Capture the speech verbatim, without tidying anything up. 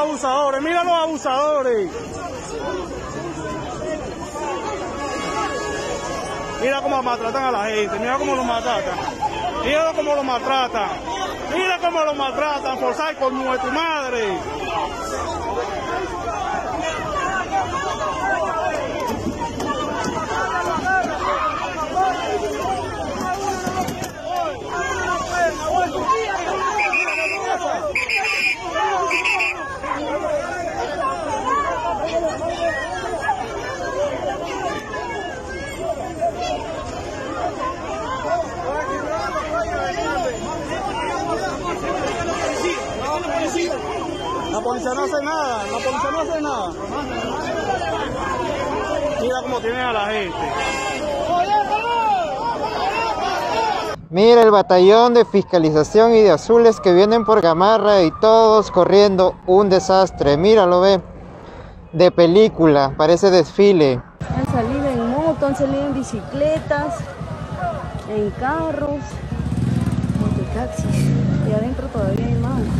abusadores, mira los abusadores. Mira cómo maltratan a la gente, mira cómo lo maltratan. Mira cómo lo maltratan. Mira cómo lo maltratan, por saber con nuestra madre. La policía no hace nada, la policía no hace nada. Mira cómo tienen a la gente. Mira el batallón de fiscalización y de azules que vienen por Gamarra y todos corriendo, un desastre. Míralo, ve, de película, parece desfile. Han salido en moto, han salido en bicicletas, en carros, mototaxis, y adentro todavía hay más.